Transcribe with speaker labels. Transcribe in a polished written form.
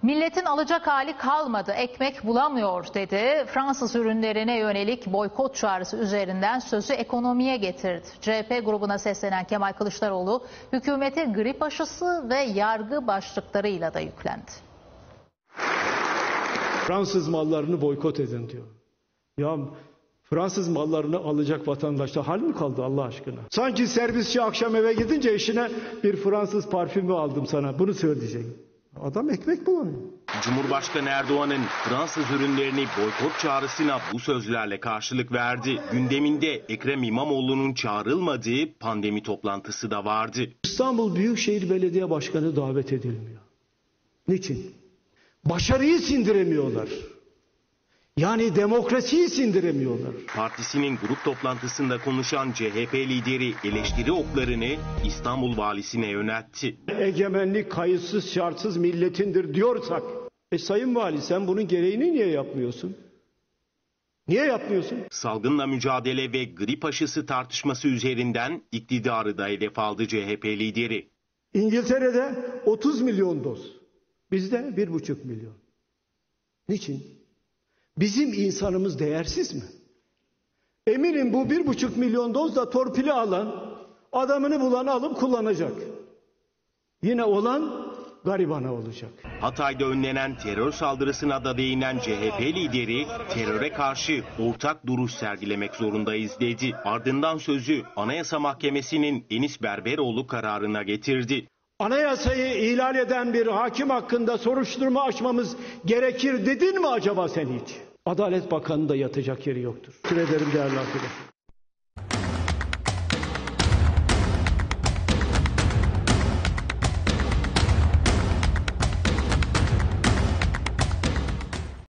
Speaker 1: Milletin alacak hali kalmadı, ekmek bulamıyor dedi. Fransız ürünlerine yönelik boykot çağrısı üzerinden sözü ekonomiye getirdi. CHP grubuna seslenen Kemal Kılıçdaroğlu, hükümete grip aşısı ve yargı başlıklarıyla da yüklendi.
Speaker 2: Fransız mallarını boykot edin diyor. Ya Fransız mallarını alacak vatandaşta hal mi kaldı Allah aşkına? Sanki servisçi akşam eve gidince eşine bir Fransız parfümü aldım sana, bunu söyleyecek. Adam ekmek bulamıyor.
Speaker 3: Cumhurbaşkanı Erdoğan'ın Fransız ürünlerini boykot çağrısına bu sözlerle karşılık verdi. Gündeminde Ekrem İmamoğlu'nun çağrılmadığı pandemi toplantısı da vardı.
Speaker 2: İstanbul Büyükşehir Belediye Başkanı davet edilmiyor. Niçin? Başarıyı sindiremiyorlar. Yani demokrasiyi sindiremiyorlar.
Speaker 3: Partisinin grup toplantısında konuşan CHP lideri eleştiri oklarını İstanbul valisine yöneltti.
Speaker 2: Egemenlik kayıtsız şartsız milletindir diyorsak, Sayın Vali sen bunun gereğini niye yapmıyorsun? Niye yapmıyorsun?
Speaker 3: Salgınla mücadele ve grip aşısı tartışması üzerinden iktidarı da hedef aldı CHP lideri.
Speaker 2: İngiltere'de 30 milyon doz, bizde 1,5 milyon. Niçin? Bizim insanımız değersiz mi? Eminim bu 1,5 milyon doz da torpili alan, adamını bulan alıp kullanacak. Yine olan garibana olacak.
Speaker 3: Hatay'da önlenen terör saldırısına da değinen CHP lideri teröre karşı ortak duruş sergilemek zorundayız dedi. Ardından sözü Anayasa Mahkemesi'nin Enis Berberoğlu kararına getirdi.
Speaker 2: Anayasayı ihlal eden bir hakim hakkında soruşturma açmamız gerekir dedin mi acaba sen hiç? Adalet Bakanı'nda yatacak yeri yoktur. Teşekkür ederim değerli arkadaşlar.